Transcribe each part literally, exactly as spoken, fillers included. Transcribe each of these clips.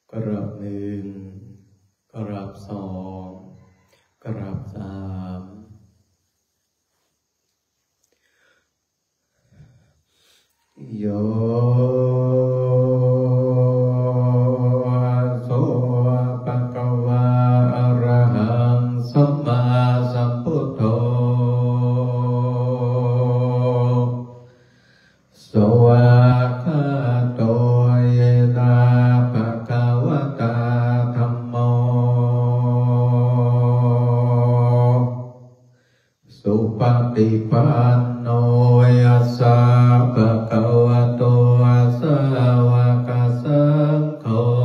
กราบหนึ่งกราบสองกราบสามโยโสภะคะวะอะระหังสัมมาสัมพุทโธสวากขาโตเยนะภะคะวะตาธัมโมสุปฏิปันโนยัสสะภะคะวะโตสาวกสังโฆ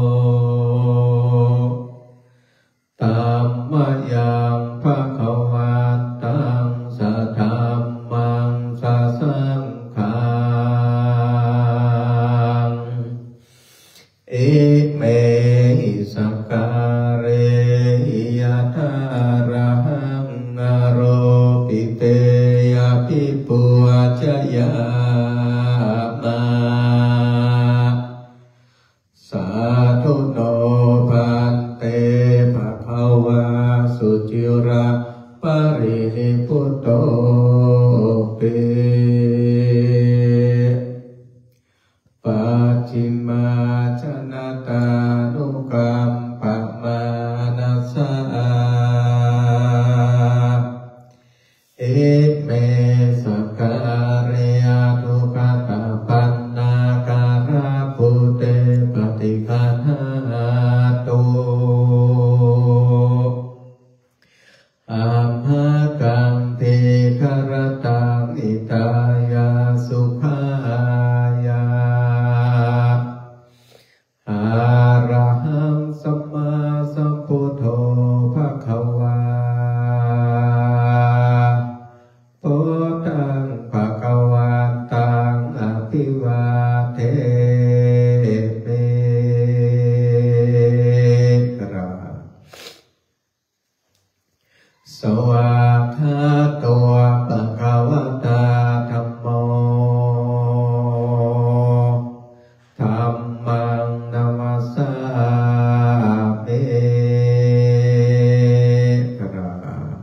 ธัมมังยังภะคะวันตังสัทธัมมังสัสสังฆังเอเมหิสักการะยะถาระหังอโรปิเตยะภิปุจยามะสาธุโนภันเตภะคะวะสุจิระปรินิพพุตโตปิปัจฉิมาชนะตานุกัมปะมานัสสะเอเมสักการะทุกขตาปันนาการะพุเตปฏิคันหาตุอัมหะกังเทครตังอิตายาสุขายาอะระหังสัมมาสัมพุทโธภะคะวาพุทธังภะคะวันตังอภิวาเทมิกราบสวากขาโตภะคะวะตาธัมโมธัมมังนัมสสามิกราบ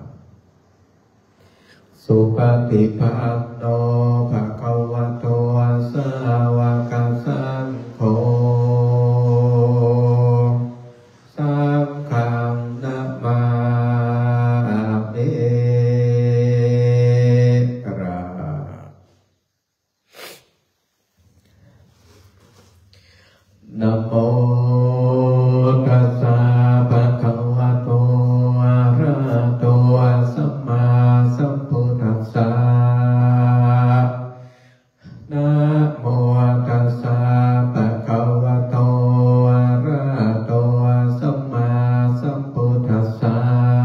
สุปฏิปันโนภะคะวะโตสาวกสังโฆสังฆังนะมามิกราบนะโมตัสสะภะคะวะโตอะระหะโตสัมมาสัมพุทธัสสะนะโมตัสสะภะคะวะโตอะระหะโตสัมมาสัมพุทธัสสะ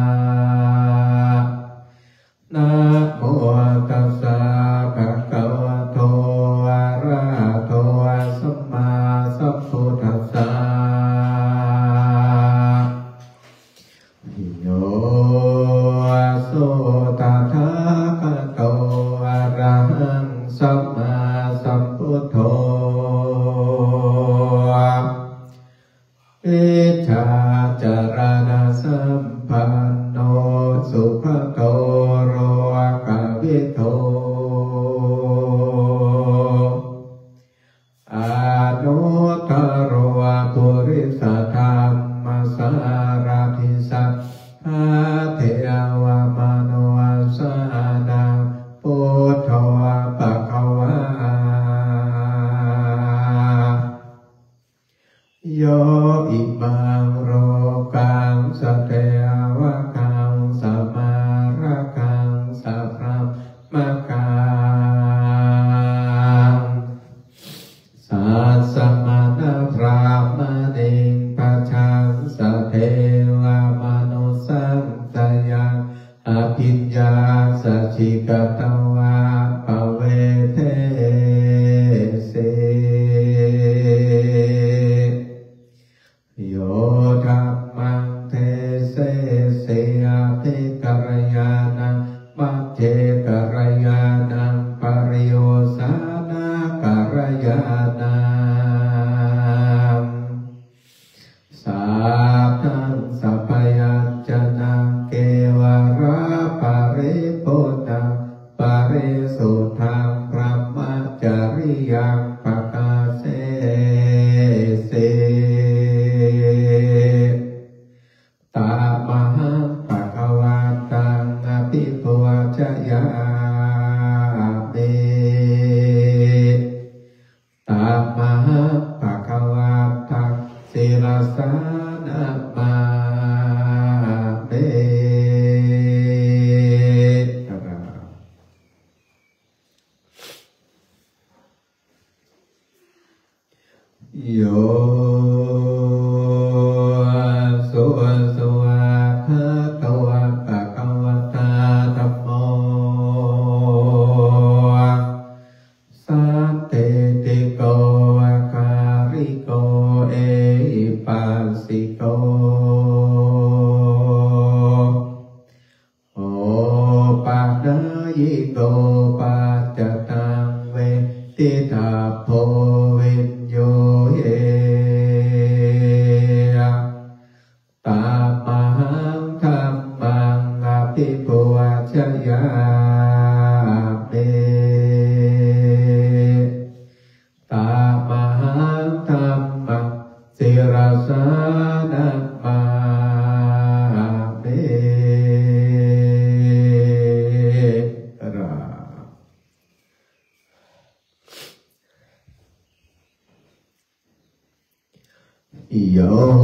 นะโมตัสสะภะคะวะโตอะระหะโตสัมมาสัมพุทธัสสะโยโสตถาคโตอะระหังสัมมาสัมพุทโธอิจฉาจารณสัมปันโนสุขโตโรกวิโทอนุตตโรปุริสธรรมสารทิสัพพะเทวมโนสานังพุทโธภะคะวาโยอิมังโรกังสเทวะกังสัมมาระกังสัพพะมะกังสัสสะมณพรามณิงปัจฉังสเทวมนุสังสยังอภิญญาสัจฉิกตวาปเวเทเสโยธางปะกาเสเสตามหังปะคะวะตังอภิปูชยามิตามหังปะคะวะตังศิรสานะมาเมโยสุสุวะภะคะวะภะคะวะตาธัมโมสันติติโกอาคาริโกเอหิปัสสิโกโอปัฏฐยิโกปัจจตังเวทิตาโพวินโยเยตามหังธัมมังอภิปูชยามิตามหังธัมมังศิรสานะมามิโย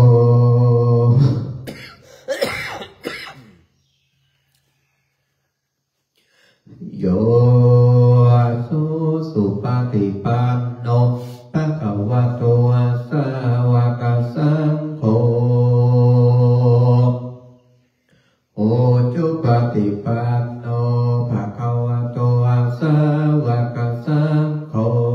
โยสุสุปฏิปันโนภะคะวะโตสาวกสังโฆโอจุปฏิปันโนภะคะวะโตสาวกสังโฆ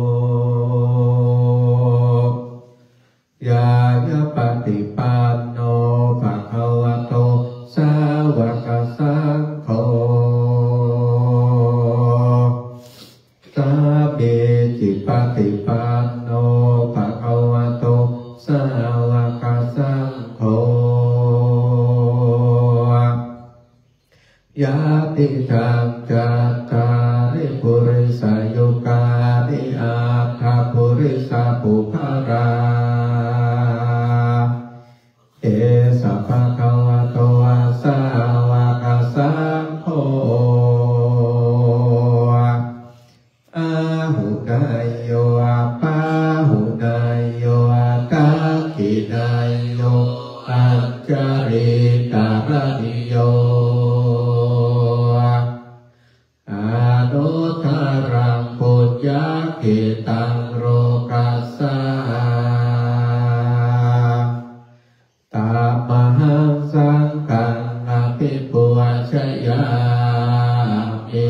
ยายะปฏิปันโนภะคะวะโตสาวกสังโฆสาเบจิปฏิปันโนภะคะวะโตสาวกสังโฆยะติทังจัตตาริปุริสยุกานิอัตถปุริสปุภราเอสะภะคะวะโตสาวกสังโฆอาหุนายโยอาปาหุนายโยอาตากินายโยอัจจาริตารณิโยอานุทารังปุญญาเกตังโรกัสสะตามหังสังฆังอภิปูชยามิ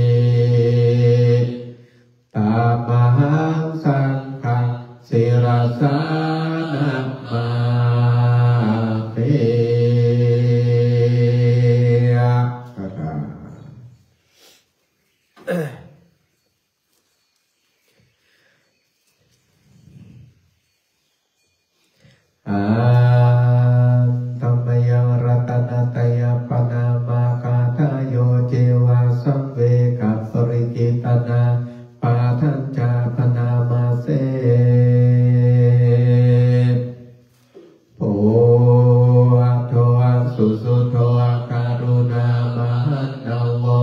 ตามหังสังฆังศิรสานะมามิอาธัมมยังรัตนตยปนามาคาทายโยเจวะสัมเวกัปริกิตนาปาทัญจาปนามาเสโพโทสุสุโทการุณามหันนโว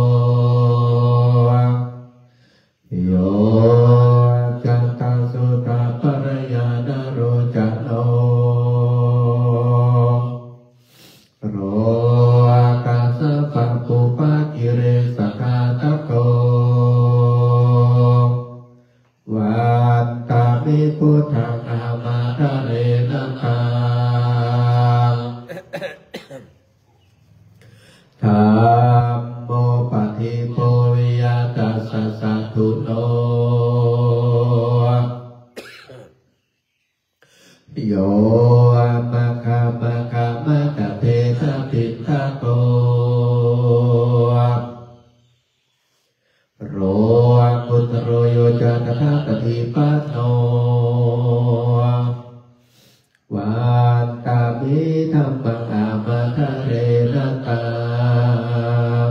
โยจันตสุตาปรยานโรจโนโรอากาสปะปุปะกิเรสกาตโกวันตามิพุทธังอามาทะเรนะคังธัมโมปฏิโพวิยตัสสะสัตถุโนโยมะคะ มะกะมะกะเทสะปิทะโกโรกุตโรโยจะตถาคติปัสโนวันตามิธัมมังอามาทะเรนะตัง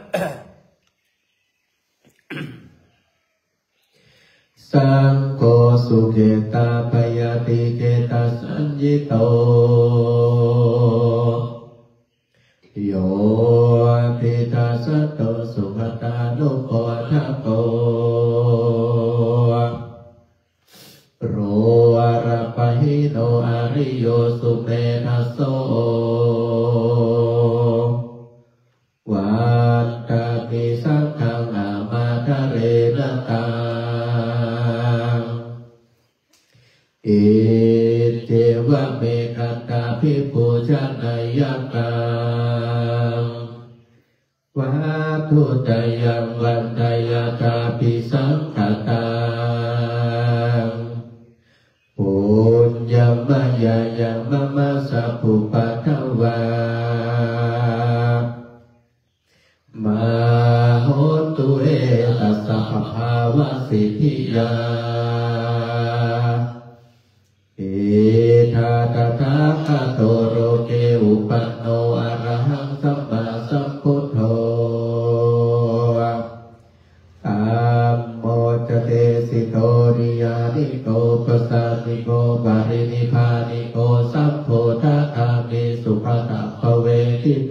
สังโฆสุเกตาปยติเกตาสัญญิโตโยติตาสัตโตสุขตานุโพธโกโรอรปหิโนอริโยสุเมธัสโสวันตามิสังฆังอามาทะเรนตังอิเทวะเมขัตตาภิปุชนายักขังวัตถุตยังวันตยตาปิสังขตังปุญญมายายังมะมะสัพพุปัทวามาโหตุเอตัสสะภะคะวะสิทธิยาเอธาตถาคโตโรเกอุปันโนอะระหังสัมมาสัมพุทโธธัมโมจเตสิโตริยานิโกปัสสานิโกปารินิพพานิโกสัมโพธาคามิสุภะภเวทิโต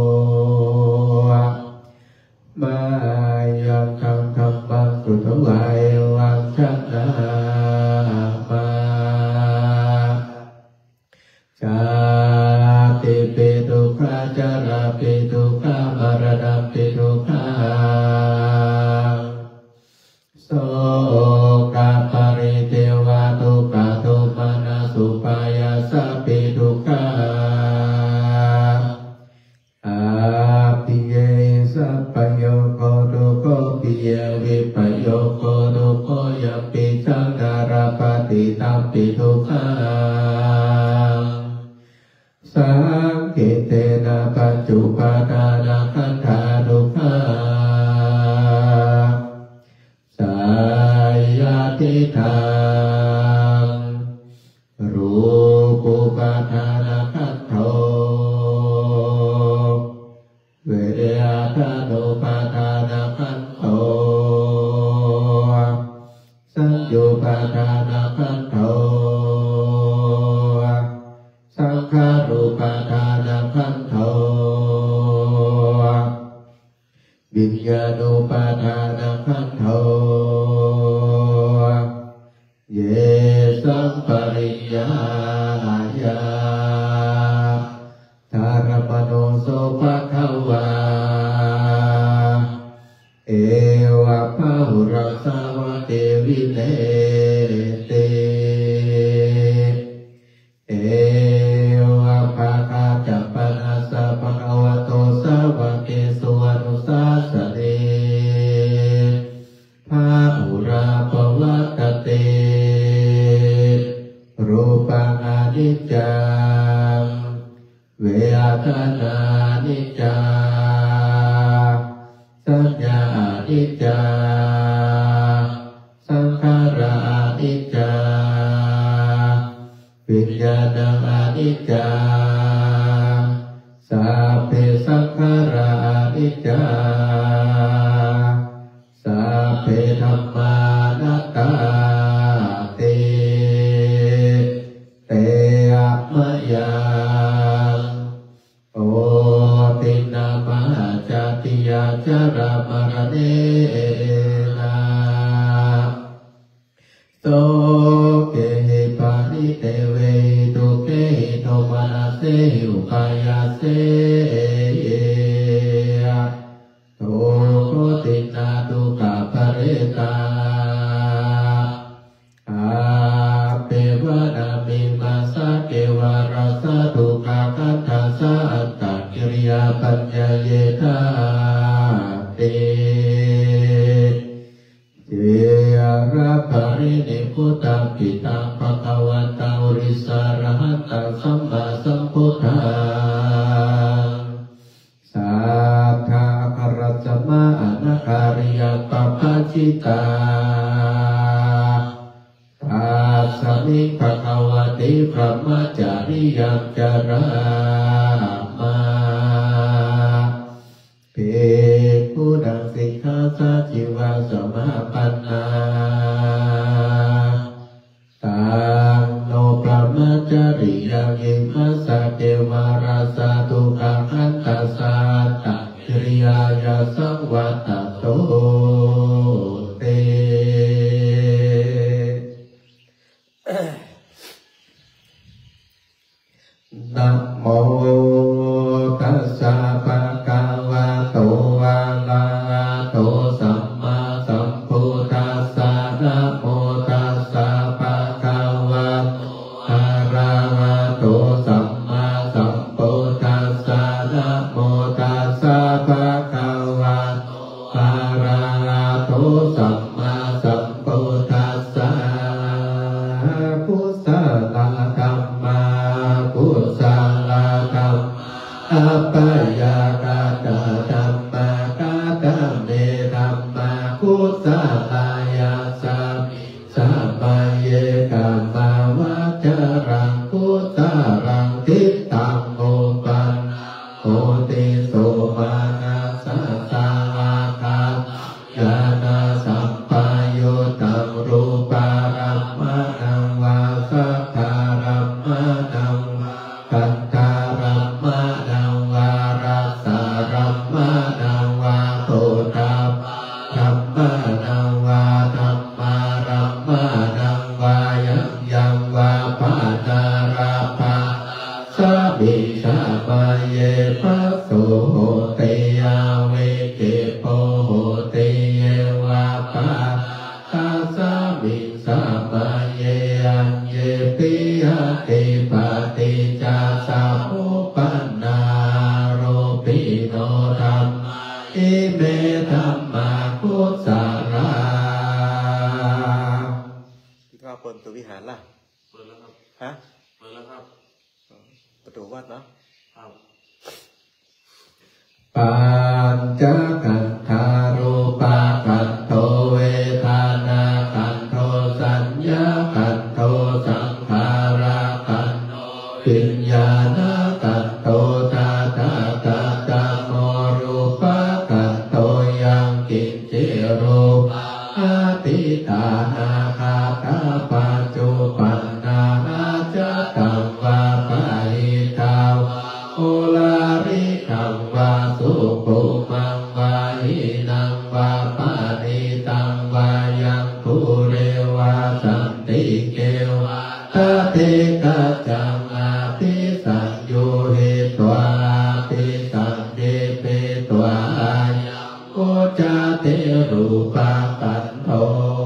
มายังคำธรรมังสุทวายวังชนะมาชาติปิทุกขาจาราปิทุกขามรณะปิทุกขาโสกปริเทวะทุกขโทมานะสุปายาสปิทุกขาอาปิเยสัพพโยโกดุโกปิเยวิปโยโกดุโกยัมปิสังการปฏิตัมปิทุกขาสังเกเตนะปัจจุปาทานะขันธาทุกขาสายาติทังรูปุปาทานะขันโธเวเดอาทานุปาทานะขันโธสัญญูปาทานะขันโธสังขารุปาทานะขันโธวิญญาณุปาทานะขันโธเยสัมปริญญายาธารมโนโสภะคะวาเอวะภะหุรัสสาวะเตวิเนเตเอวะภะคะจัปปนัสสะภะคะวะโตสาวะเกสุอนุสาสเนภะหุราปวัตเตรูปังอนิจจังเวทนานิจจาสัญญานิจจาสังขารานิจจาวิญญาณังอนิจจาสัพเพสังขารานิจจาสัพเพธัมมานัตตาเตเตอะมะยังโอตินามหาจติยาจารามรเนนะโสเกหิปานิเตเวตุเกหิโทมานาเสหิอุปายาเสโทโคตินาตุกะภเรตาอาเปวนามิมาสะเกวาราสะทุกขคันธาสะอัตตกิริยาปัญญาเยธาเตเจระภรินิพุตตังปิตังภะคะวันตังอริสารหันตังสัมมาสัมพุทธังสัทธาคารัจจมะอนาคาริยปปะจิตาตัสสมิภะคะวะติพระมจาริยังจารามาภิกสะจิวะสมาปันนาตามโนพระมจริยังยิมัสสะเทวาราสะทุกขังอัตตาสัตตะกิริยายาสังวัตโตเตนะโมตัสสะภะคะวะโตอะระหะโตสัมมาสัมพุทธัสสะนะโมตัสสะภะคะวะโตอะระหะโตสัมมาสัมพุทธัสสะนะโมตัสสะภะคะวะโตอะระหะโตสัมมาสัมพุทธัสสะพุทธะธัมมาพุทธะธัมมาอัปปยากาตาธัมมากาตาเมธัมมาพุทธะลายาสามิสัมมาเยกัมมาวะจารังพุทธะรังทิฏฐังโมปันโหติโสมานาสัสสะวาคาญาณสัมปโยตังรูปารัมมานังวาสัทธารัมมานังกันธารัมมานังวารัสสารัมมานังวาโตตัมรัมมานังวาธัมมารัมมานังวายังยังวาปานาราภาสาบิชามาเยภะโสโหเตยาเวเกโปโหเตเยวาปาตาสาบิสามาเยอัญเยปิยะเตปะติจาสามุปันนาโรปิโนธัมมาอิเมธัมมาพุทธาราที่เขาเปิดประตูวิหารล่ะเปิดแล้วครับฮะเปิดแล้วครับประตูวัดเนาะปัญจขันธารูปะขันโทเวทนาขันโทสัญญาขันโทสังขาราขันโทวิญญาณขันโทธาตาตาตาโมรูปะขันโทยังกินจิรูปะอาทิตานาคาตาปัจจุปันนาอาจตังวาปะหิตาวโอลาริคังวาสุขุมังวาหินังวาปานิตังวายังภูเรวาสันติเกวาตาเทกะจังอาภิสัญโยเหตวาภิสันเดเปตวายังโอจาเทรูปะปันโท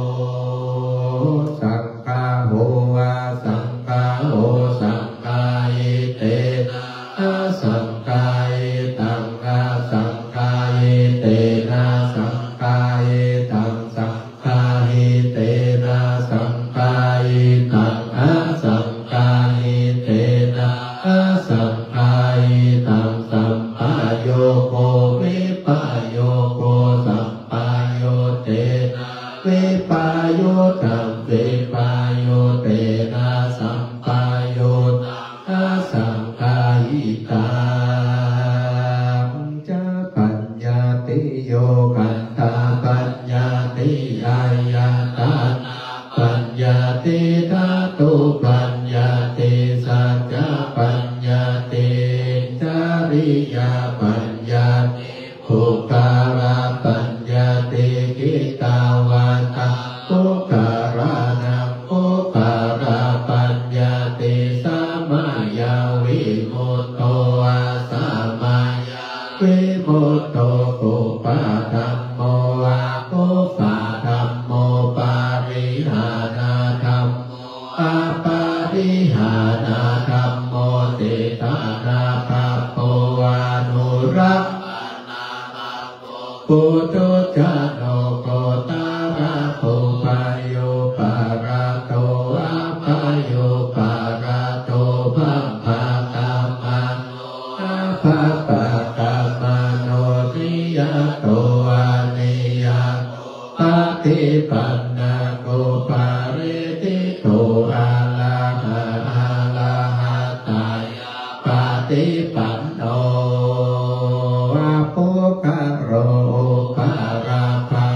สังฆาโหวาสังฆาโหสังฆายิเตนะสังฆายิตังอาสังฆายิเตนะสังฆายิตังสังฆายิเตนะสังฆายิตังอาสังฆายิเตนะอาสังฆายิตังสัมปะโยโกวิปะโยโกสัมปะโยเตนะวิปะโยตังวิปะโยเตนะสัมปะโยตังอาสังฆายิตังจะปัญญาติโยกันตาปัญญาติยายาตาปัญญาติธาตุปัญญาติสัจจปัญญาติจาริยาปัญญาติภูการาปัญญาติกิตาวาตาภูการานังภูการาปัญญาติสัมมายาวิมุตโตอาสัมมายาวิมุตโตปุปะธัมโมอาปุปะธัมโมปาริหานาธัมโมอาปาริหานาธัมโมติตานาภะโพวานุรักขานาภะโพปุถุชะโนโกตาระโพปะโยปะระโตอาปะโยปะระโตภัมภะกามาโนอาภะปะกามาโนนิยโตอานิยโตปฏิปันนาโกปาริติโตอาลาหะอาลาหะตายาปฏิปันโนอาภุคโรปาราภา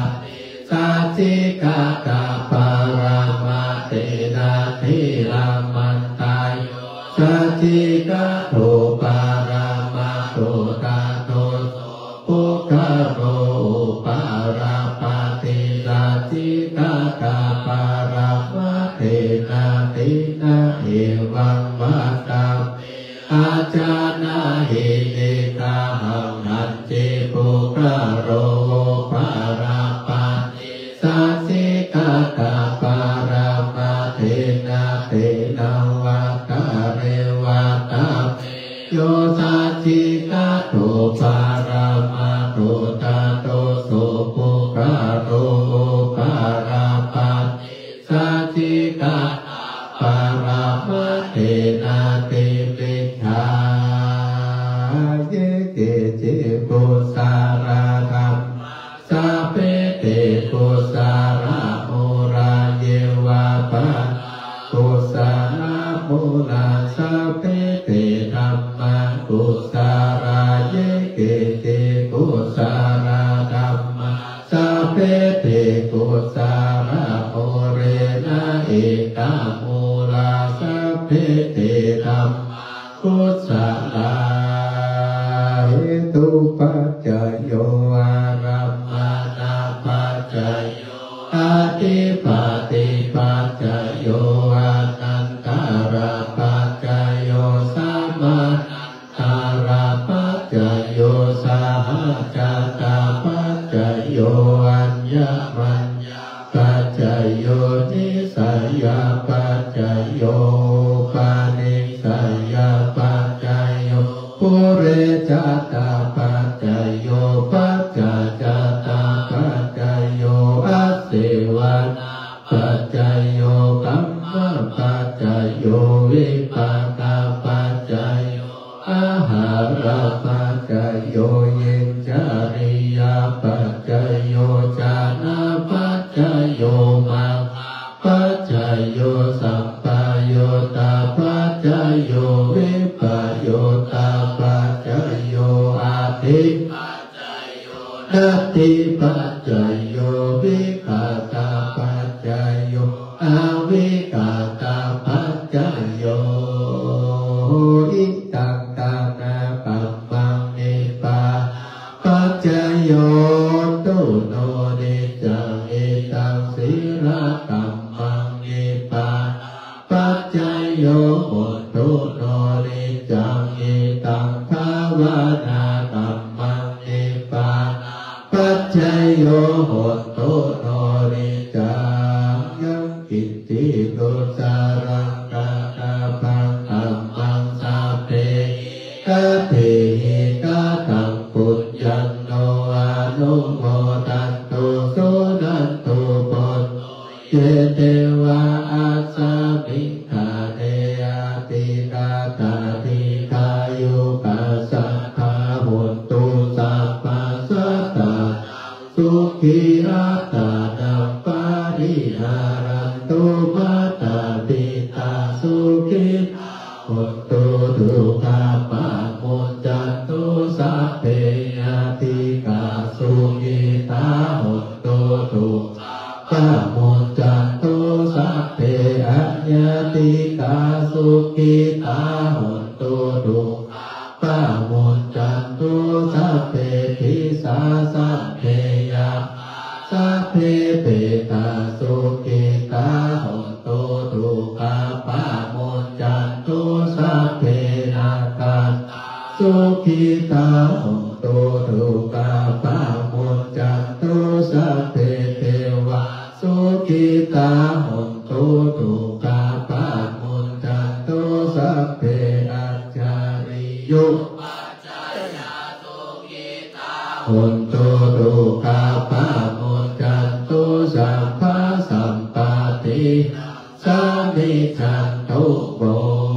จิกาตาปารามาเตนะทิรามันตายสัจจิกาโตปารามาโตตาโตปุคคโรปาราปาติสัจจิกาตาปารามาเตนะทินะเอวังวัตตาอาจานาหิเนกาหังหันเจปุคโรปาราปาติสัจจิกาตาปารามาเทนะเตนะวะตาเรวะตาโยสัจจิกาโตปารามาโตตาโตโสปุคโรปาราปาติสัจจิกาปารามาเทนะเตปิชาเยเกเจปุสาราธัมสัพเพเตปุสาราโมราเยวะปะปุสาราโมราสัพเพเตธัมมังปุสาราเยเกเจปุสาราธัมมังสัพเพเตปุสาราโมเรนะเอกาโมราสัพเพเตธัมมังปุสาราเหตุปัจจโยอารัมมานาปัจจโยอาทิปติปัจจโยอานันตาราปัจจโยสัมมาตาราปัจจโยสหัจจตาปัจจโยอัญญมัญญปัจจโยนิสัยยปัจจโยปานิสัยยปัจจโยปุเรจัตตาปัจจโยปัจจจตาปัจจโยอัสสิวัตปัจจโยกัมมะปัจจโยวิปัสสนาปัจจโยอาหารปัจจโยเยจาริยปัจจโยจานะปัจจโยมังปัจจโยสัมปโยตาปัจจโยวิปโยตาปัจจโยอาทิปัจจโยนัตถิปัจจโยวิกาตาปัจจโยอาวิกาตาปัจจโยอิตังตานาปัมมังเนปาปัจจโยตุโนเนจังเอตังศีลกัมมังเนปาปัจจโยโหตุโนเนจังเอตังภาวนากัมมังเนปาปัจจโยโหตุโนเนจังยังกิตติโลสารังกาตาปังธัมมังสัพเพกะเทหิกะตังปุญญันโนอานุโมทันตุสุนันตุปุตเยเทวะอาสามิคาเนอาติกาตาติกายุปัสสัทธาหุนตุสัพพะสัตตาสุขีอัตตานัมปาริหารันตุมัตตาปิตาสุขิหุนตุทุกขาปะมุจจันตุสัพเพยติกาสุขิตาหุนตุทุกขะมุจจันตุสัพเพอัญญติกาสุขิตาหุนตุทุกขะมุจจันตุสัพเพทิสาสัพเพยะสัพเพเปตาสุขิตาหุนตุทุกขะปะมุจจันตุสัพเพนาคาสุขิตาหุนตุทุกขะปะมุจจันตุสัพเพเทวะสุขิตาหุนตุทุกขะปะมุจจันตุสัพเพอัจจาริยุปัจจยาสุขิตาหุนตุทุกขะปะมุจจันตุสัพพะสัมปติสัมมิจันตุโบ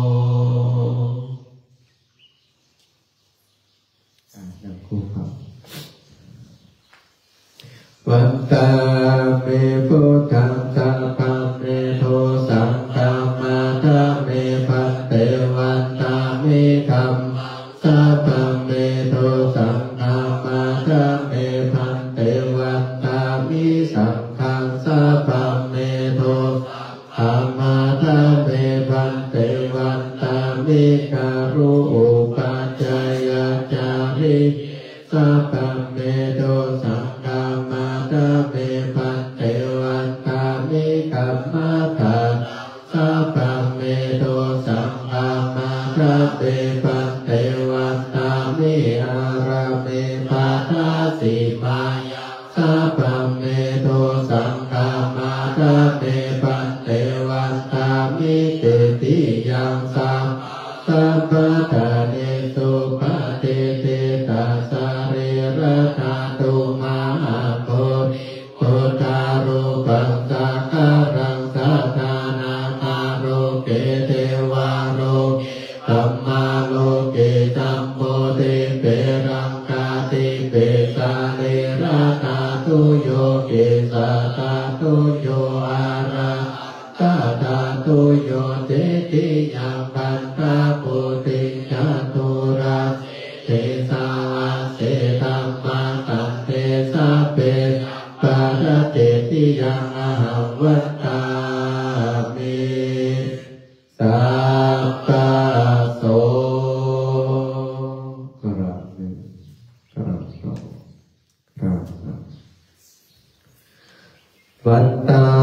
วันตาเมพุทธังสัพพังเมโทสังฆามาตาเมพันเตวันตาเมธัมมังสัพพังเมโทสังฆามาตาเมพันเตวันตามิสังฆังปัมเมโตสังฆามาทะเมปันเตวันตามิเตติยังสัมสัพพะทาเนสุปะเตเตตัสสะเรระธาตุมาโพธิพุทธารูปังสักการังสัทธานาคาโรเกเทวาโรธัมมาโลเกธัมโมเตเปรังกาติเปสาเลระธาตุโยเกสัตตาตุโยอาระตาธาตุโยเตติยังปันตาปุติจตุระเตสาวะเสตัมมาตัมเตสะเปปะระเตติยังอหังวัตตามิสัพพะโสกราบหนึ่งกราบสองกราบสามวัตตา